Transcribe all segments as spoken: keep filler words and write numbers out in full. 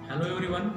Hello everyone,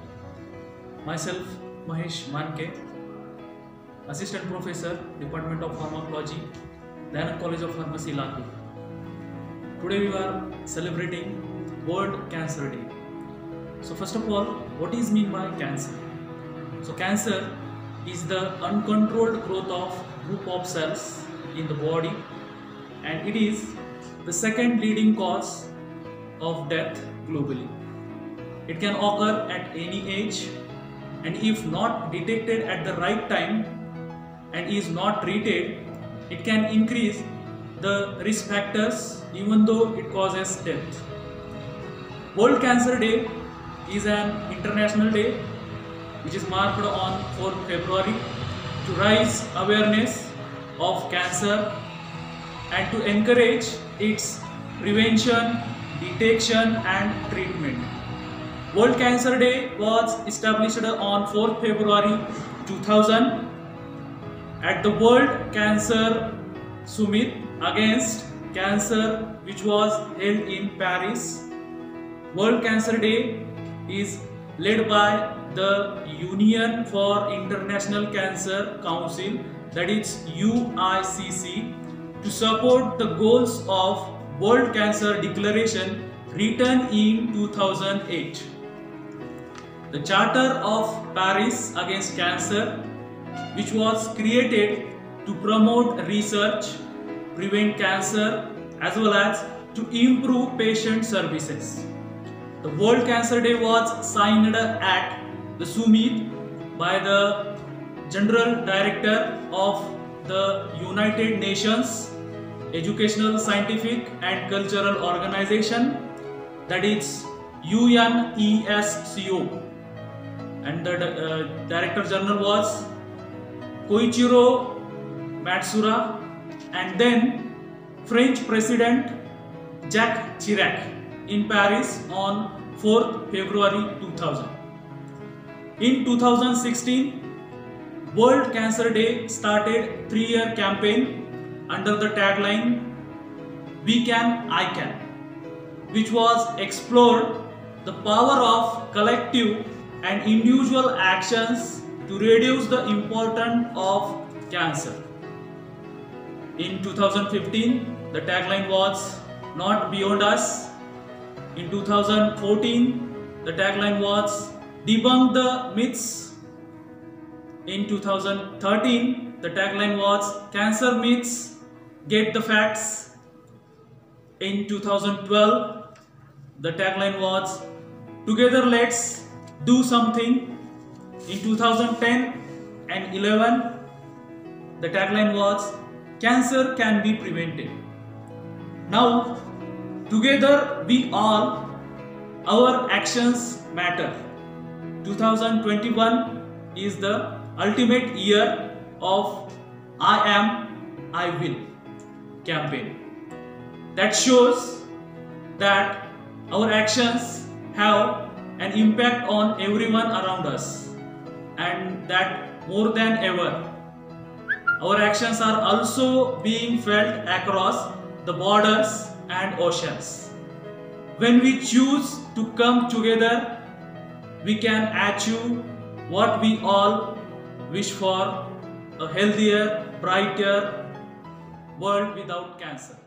myself Mahesh Manke, Assistant Professor, Department of Pharmacology, Dayanand College of Pharmacy, Latur. Today we are celebrating World Cancer Day. So first of all, what is mean by cancer? So cancer is the uncontrolled growth of group of cells in the body, and it is the second leading cause of death globally. It can occur at any age, and if not detected at the right time and is not treated, it can increase the risk factors even though it causes death. World Cancer Day is an international day which is marked on fourth February to raise awareness of cancer and to encourage its prevention, detection and treatment. World Cancer Day was established on fourth February two thousand at the World Cancer Summit Against Cancer, which was held in Paris. World Cancer Day is led by the Union for International Cancer Council, that is U I C C, to support the goals of World Cancer Declaration written in two thousand eight. The Charter of Paris Against Cancer, which was created to promote research, prevent cancer, as well as to improve patient services. The World Cancer Day was signed at the summit by the General Director of the United Nations Educational, Scientific and Cultural Organization, that is UNESCO. And the uh, Director General was Koichiro Matsuura, and then French President Jacques Chirac in Paris on fourth February two thousand. In two thousand sixteen, World Cancer Day started three-year campaign under the tagline "We Can, I Can," which was explored the power of collective and individual actions to reduce the importance of cancer. In two thousand fifteen, the tagline was "Not Beyond Us." In two thousand fourteen, the tagline was "Debunk the Myths." In two thousand thirteen, the tagline was "Cancer Myths, Get the Facts." In two thousand twelve, the tagline was "Together Let's Do Something." In two thousand ten and eleven, the tagline was "Cancer Can Be Prevented." Now, together we all, our actions matter. two thousand twenty-one is the ultimate year of I Am, I Will campaign. That shows that our actions have an impact on everyone around us, and that more than ever, our actions are also being felt across the borders and oceans. When we choose to come together, we can achieve what we all wish for: a healthier, brighter world without cancer.